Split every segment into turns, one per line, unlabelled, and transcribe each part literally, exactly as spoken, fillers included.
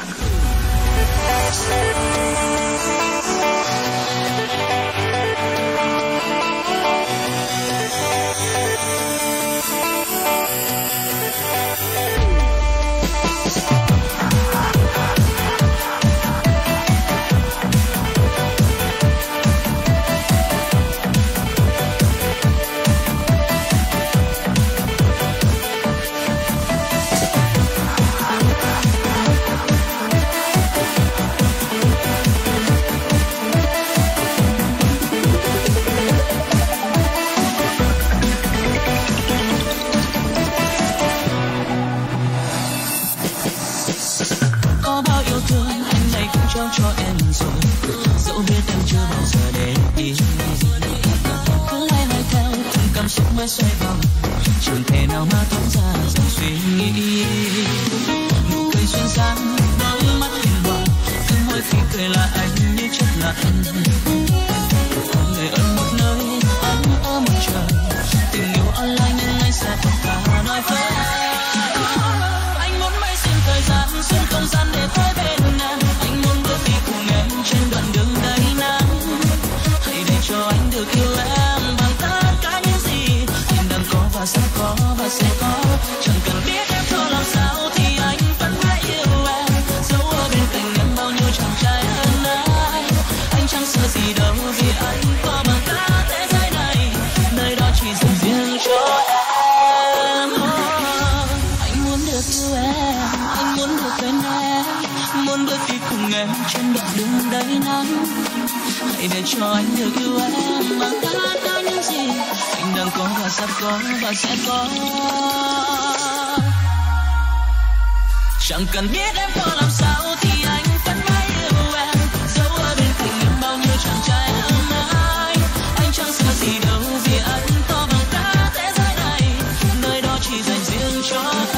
Chẳng cần biết em có làm sao thì anh vẫn mãi yêu em, dẫu ở bên cạnh em bao nhiêu chàng trai hơn ai. Anh chẳng sợ gì đâu vì anh to bằng cả thế giới này, nơi đó chỉ dành riêng cho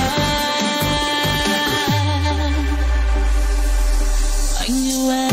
em. Anh yêu em.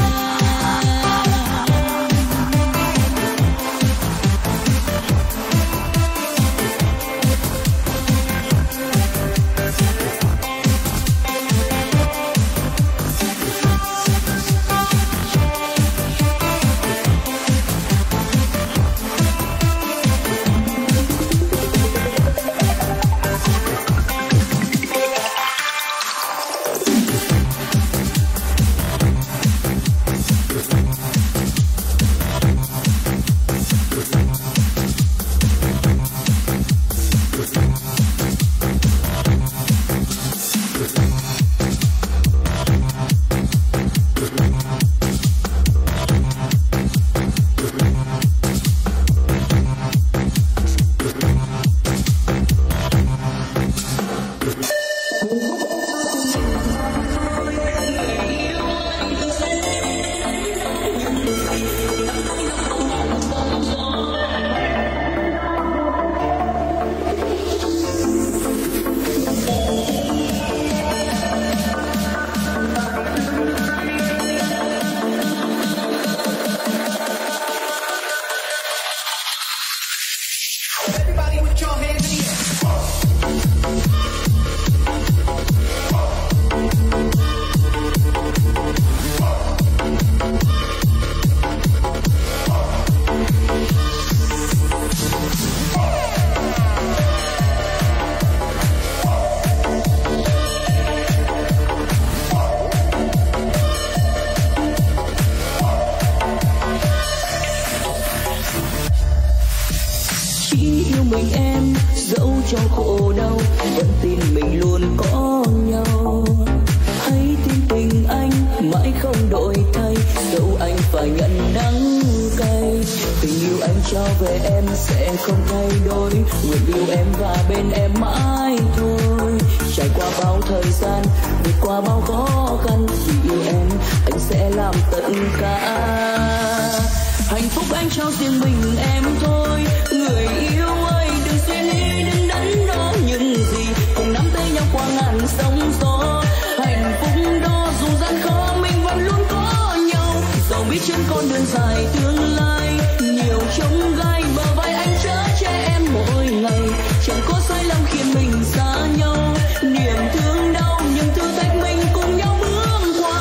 Niềm thương đau nhưng thử thách mình cùng nhau bước qua.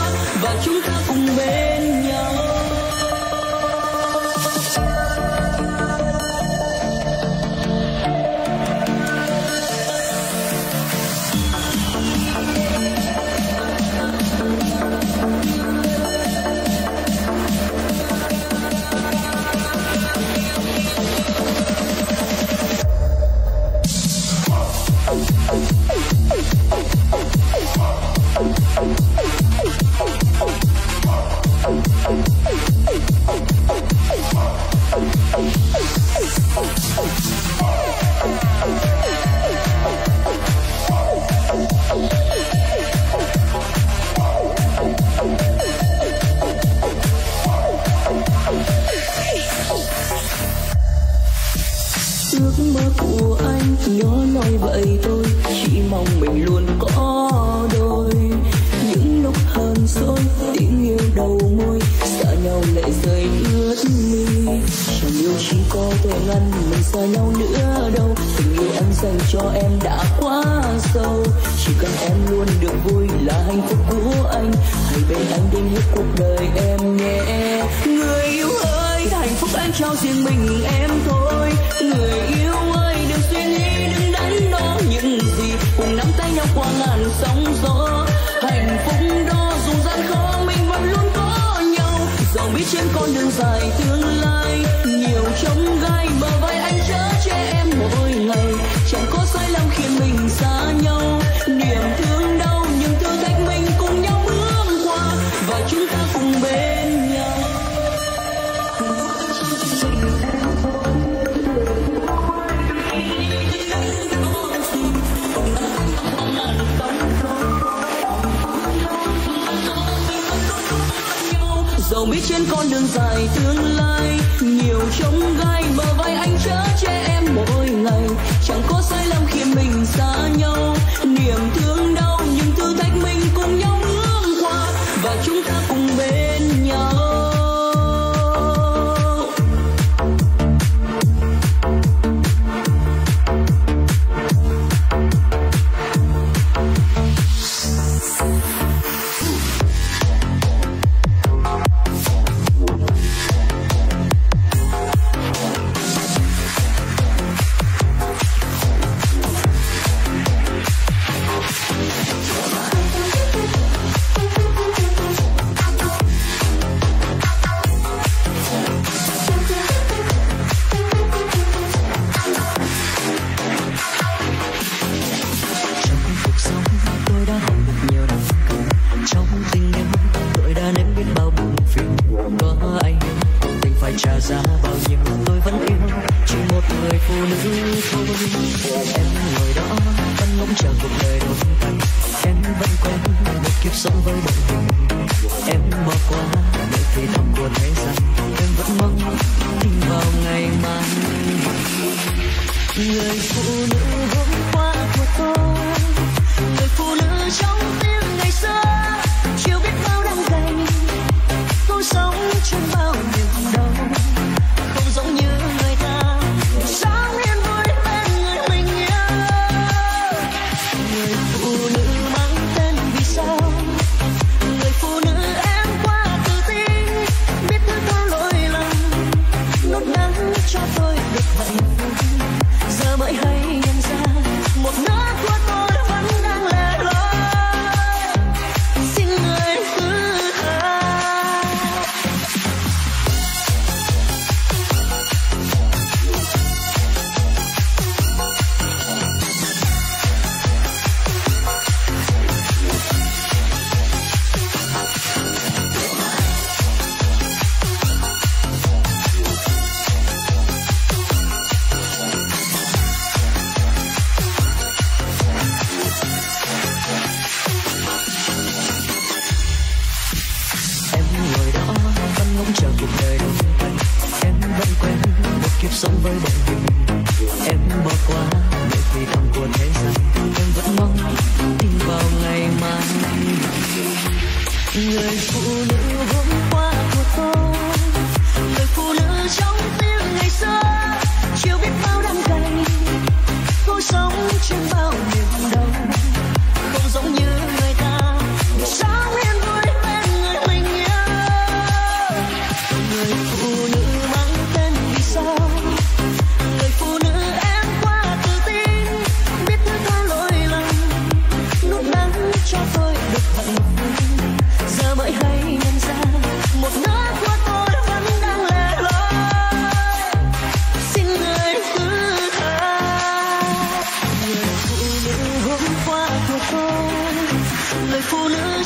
dẫu biết trên con đường dài tương lai nhiều chông gai bờ vai anh chở che em mỗi ngày, chẳng có sai lầm khi mình xa nhau, niềm thương đau nhưng thử thách mình cùng nhau bước qua và chúng ta cùng bên nhau.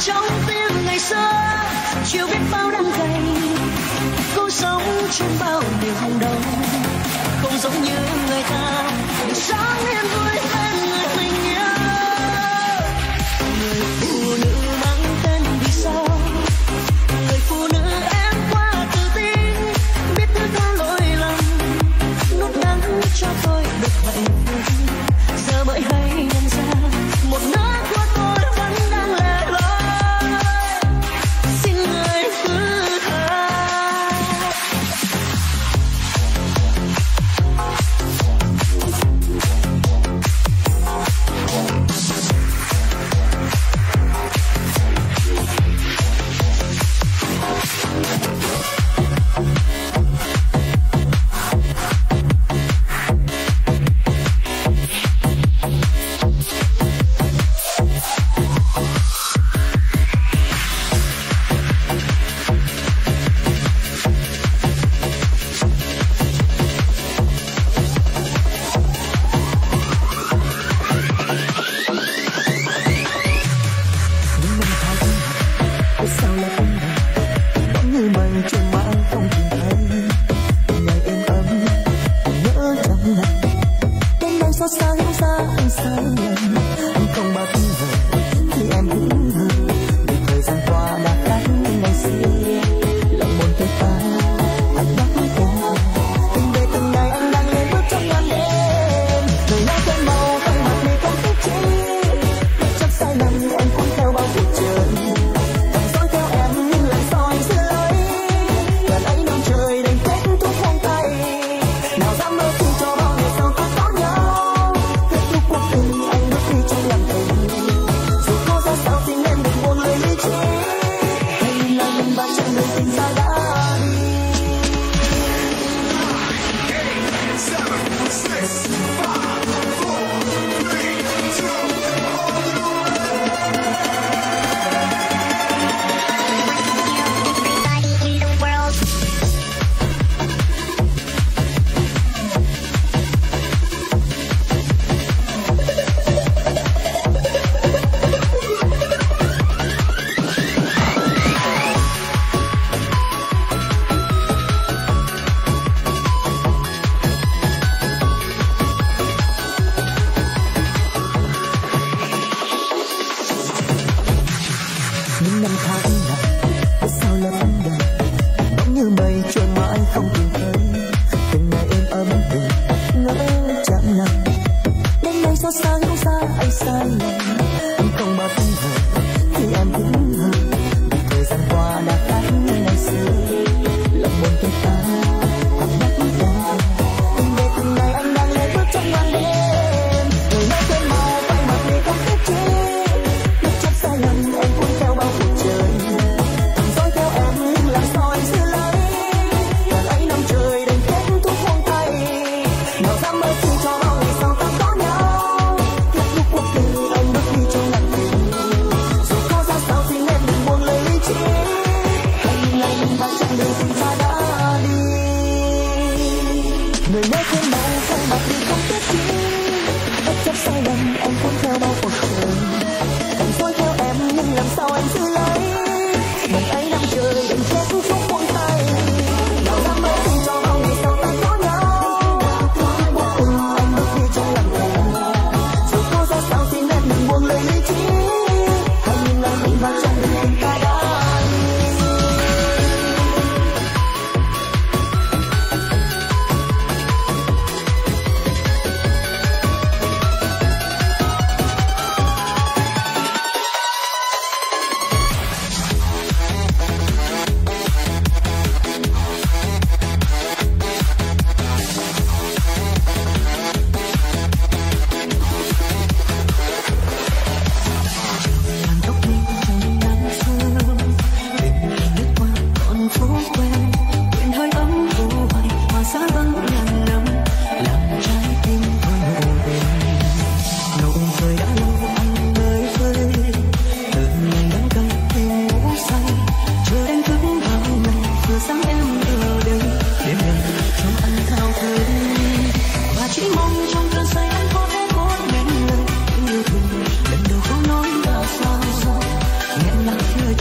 trong tim ngày xưa chiều biết bao năm cày cố sống trên bao điều không đâu không giống như người ta sáng yên vui bên người mình yêu người phụ nữ mang tên vì sao người phụ nữ em quá tự tin biết thứ tha lỗi lầm nốt đắng cho tôi được hạnh phúc giờ mới hay nhận ra một nửa của tôi vẫn đang lẻ loi xin người thứ tha.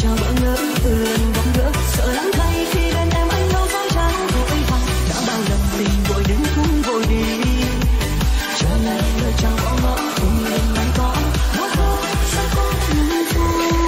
chào bỡ ngỡ từ lần gặp gỡ, sợ lắm thay khi bên em anh đâu dám trắng vội vàng, đã bao lần tình vội đến cũng vội đi, chờ này lời chào bỏ ngỡ cùng lần này có một phút sẽ có những phút.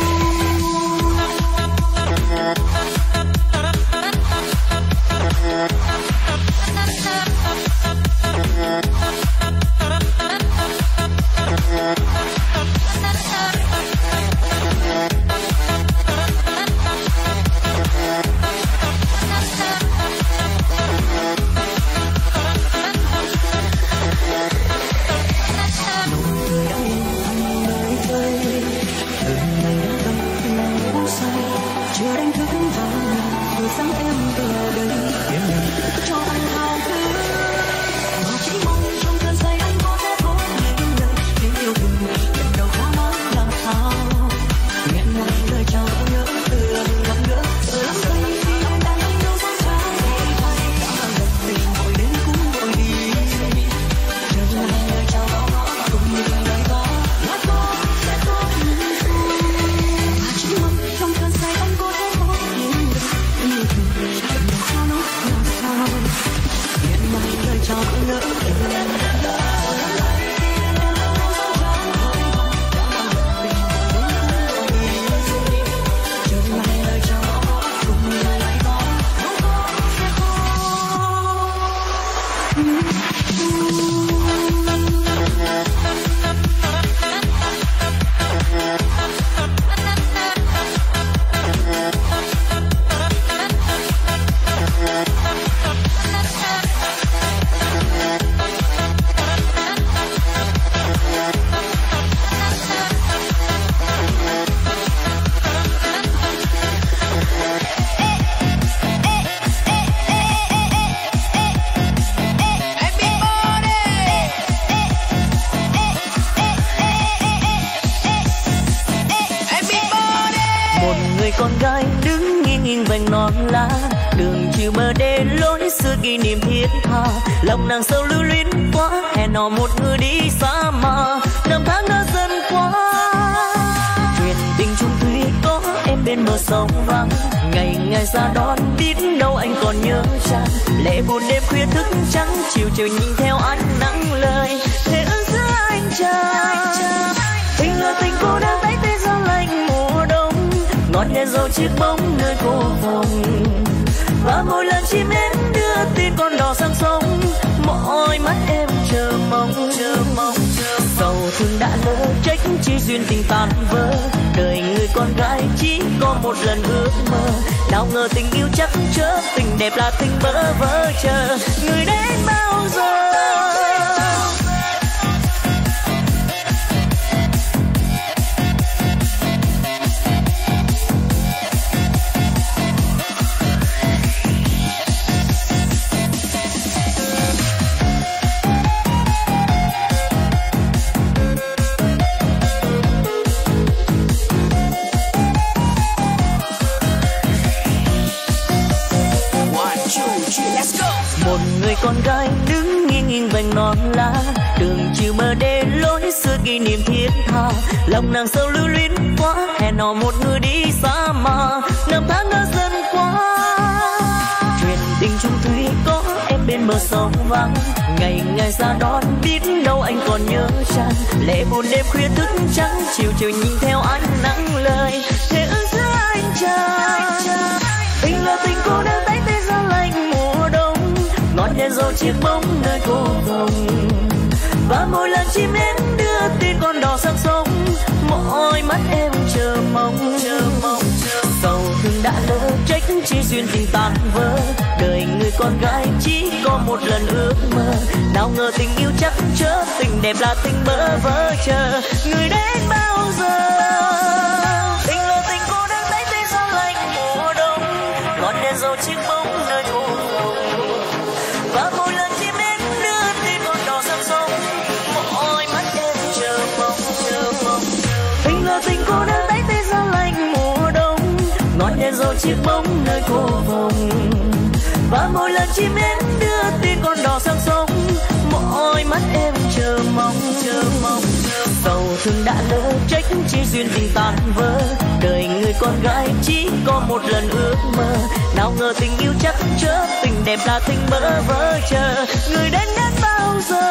Lòng nàng sâu lưu luyến quá, hẹn hò một người đi xa mà năm tháng đã dần qua. Chuyện tình chung thủy có em bên bờ sông vắng, ngày ngày ra đón biết đâu anh còn nhớ chăng. Lệ buồn đêm khuya thức trắng, chiều chiều nhìn theo ánh nắng lời thế ước giữa anh chờ. Tình là tình cô đang tay tê gió lạnh mùa đông, ngọt nhẹ dầu chiếc bóng nơi cô phòng. Và mỗi lần chim én đưa tin con đò sang sông, mỗi mắt em chờ mong chờ mong chờ sầu thương đã lỡ trách chi duyên tình tan vỡ. Đời người con gái chỉ có một lần ước mơ, nào ngờ tình yêu chắc chớ tình đẹp là tình bơ vơ. Chờ người đến bao giờ? Một người con gái đứng nghiêng nghiêng vành non lá, đường chiều mơ đê lối xưa kỷ niệm thiết tha. Lòng nàng sâu lưu luyến quá, hẹn hò một người đi xa mà năm tháng đã dần qua. Chuyện tình chung thủy có em bên bờ sông vắng, ngày ngày ra đón biết đâu anh còn nhớ chăng. Lệ buồn đêm khuya thức trắng, chiều chiều nhìn theo ánh nắng lời thế ước giữa anh chờ. Tình là tình cô đang tay tê gió lạnh mùa đông, ngọt nhẹ dầu chiếc bóng nơi cô phòng. Và mỗi lần chim én đưa tin con đò sang sông, mỗi mắt em chờ mong chờ mong chờ sầu thương đã lỡ trách chi duyên tình tan vỡ. Đời người con gái chỉ có một lần ước mơ, nào ngờ tình yêu chắc chớ tình đẹp là tình bơ vơ. Chờ người đến bao giờ? Tình là tình cô đang tay tê gió lạnh mùa đông, ngọt nhẹ dầu chiếc bóng nơi cô phòng. Và mỗi lần chim én đưa tin con đò sang sông, mỗi mắt em chờ mong chờ mong. Tình là tình cô đang tay tê gió lạnh mùa đông, ngọt nhẹ dầu chiếc bóng nơi cô phòng. Và mỗi lần chim én đưa tin con đò sang sông, mỗi mắt em chờ mong chờ mong. Sầu thương đã lỡ trách chi duyên tình tan vỡ. Đời người con gái chỉ có một lần ước mơ, nào ngờ tình yêu chắc chớ tình đẹp là tình bơ vơ chờ người đến đến bao giờ.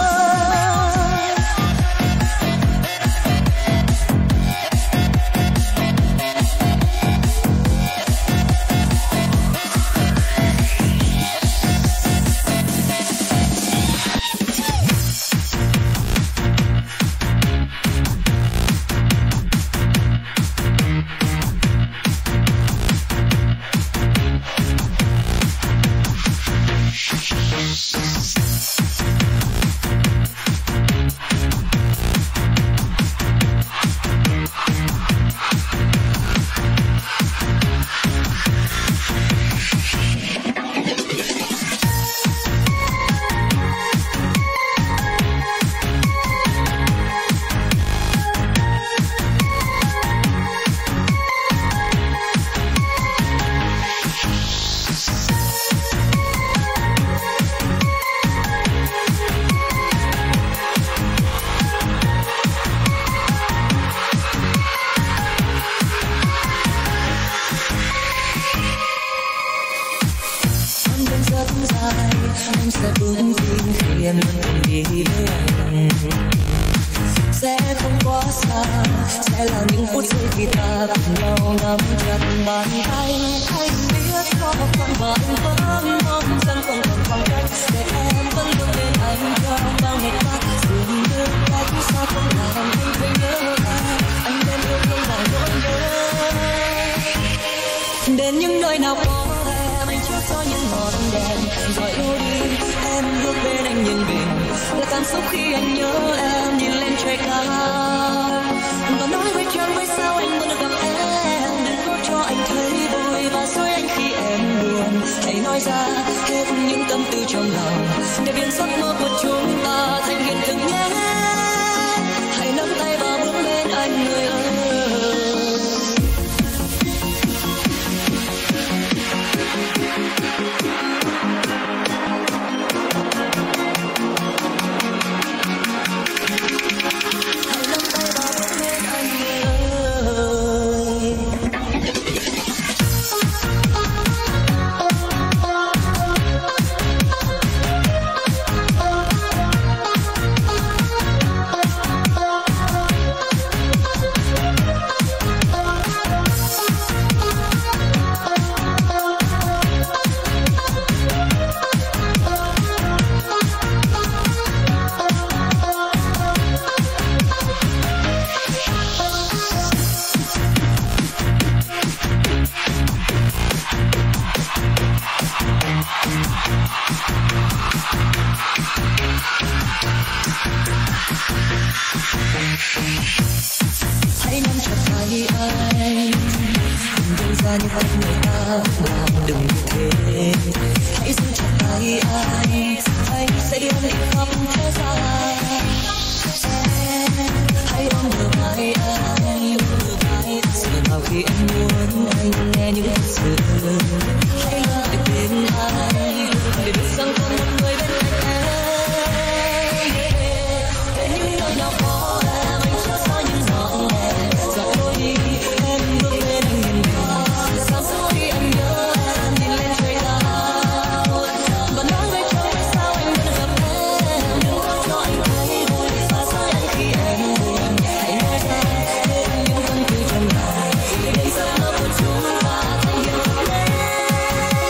Đến những nơi nào có em, anh chưa cho những ngọn đèn rồi yêu đi. Em bước bên anh nhìn biển là cảm xúc khi anh nhớ em, nhìn lên trời cao và nói với trời với sao anh muốn được gặp em. Đừng có cho anh thấy vui và dối anh khi em buồn. Hãy nói ra hết những tâm tư trong lòng để biến giấc mơ của chúng ta thành hiện thực nhé. Hãy nắm tay và bước bên anh người ơi. Hãy nắm chặt tay anh, đừng gây ra những anh người ta làm đừng như thế. Hãy giữ chặt tay anh, anh sẽ đi đi khắp thế gian. Hãy ôm bờ vai anh, bờ vai giờ nào khi anh muốn anh nghe những thật sự. Hãy luôn lại bên anh để biết rằng có một người bên cạnh em. Đến những nơi nào có em, anh chưa có những ngọn đèn dọi lối đi. Em bước bên anh nhìn biển, sao gió khi anh nhớ em, nhìn lên trời cao và nói với trời tại sao anh muốn được gặp em. Đừng có cho anh thấy vui và dối anh khi em buồn. Hãy nói ra hết những tâm tư trong lòng để giấc mơ của chúng ta thành hiện thực nhé.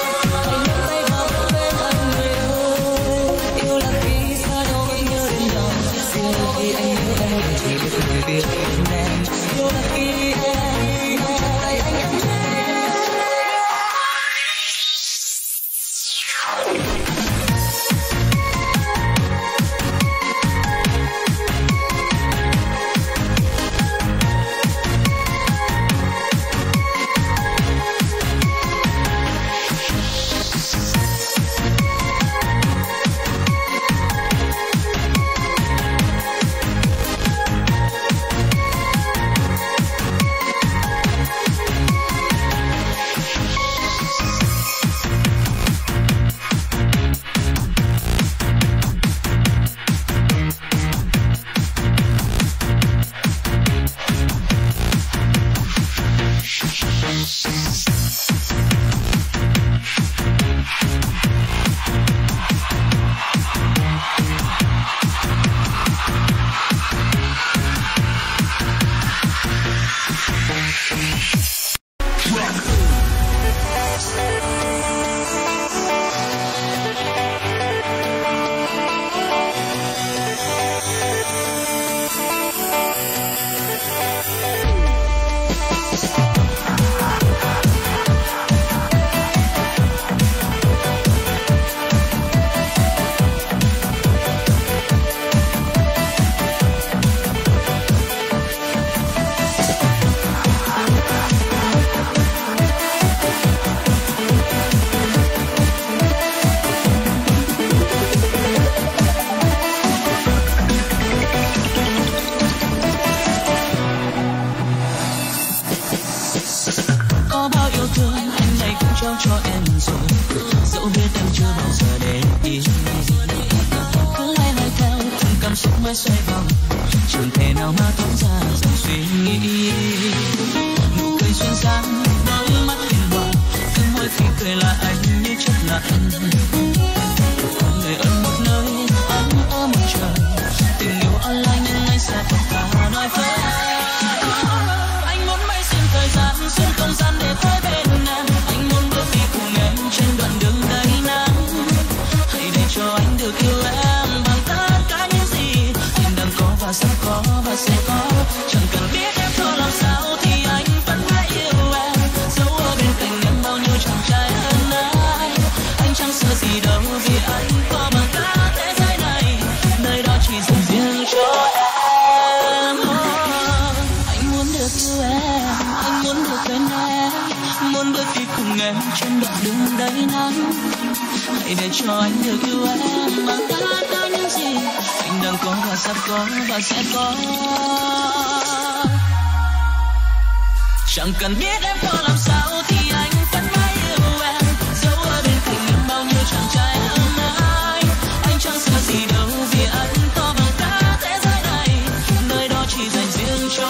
Chẳng cần biết em có làm sao thì anh vẫn mãi yêu em, dẫu ở bên cạnh em bao nhiêu chàng trai hơn ai. Anh chẳng sợ gì đâu vì anh to bằng cả thế giới này, nơi đó chỉ dành riêng cho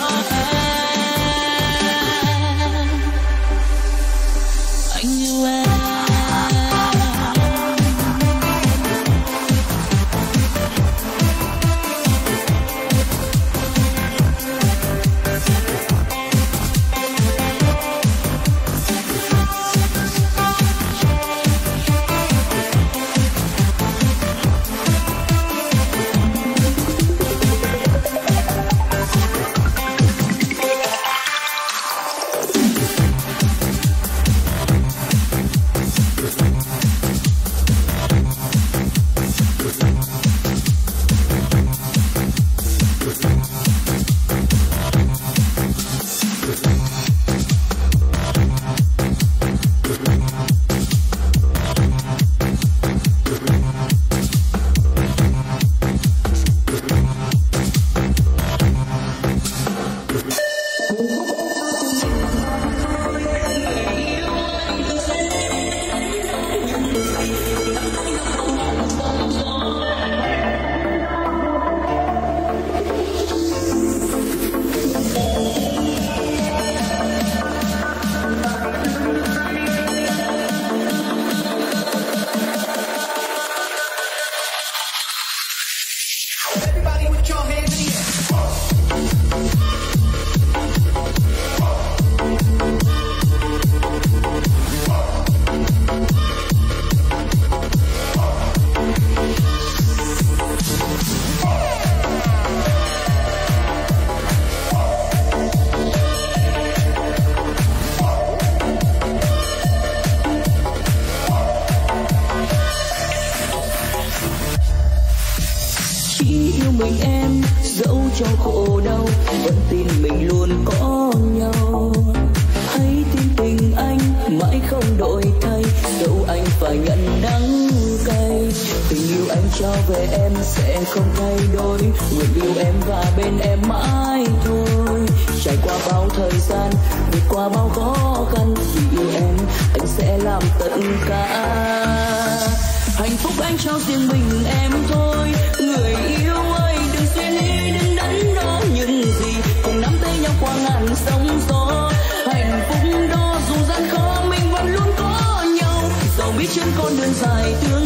em. Anh yêu em.
mình em, dẫu cho khổ đau vẫn tin mình luôn có nhau. Hãy tin tình anh mãi không đổi thay, dẫu anh phải nhận đắng cay. Tình yêu anh trao về em sẽ không thay đổi, nguyện yêu em và bên em mãi thôi. Trải qua bao thời gian, vượt qua bao khó khăn, vì yêu em anh sẽ làm tất cả. Hạnh phúc anh trao riêng mình em thôi, người yêu ơi đừng suy nghĩ đừng đắn đo những gì, cùng nắm tay nhau qua ngàn sóng gió. Hạnh phúc đó
đường dài tương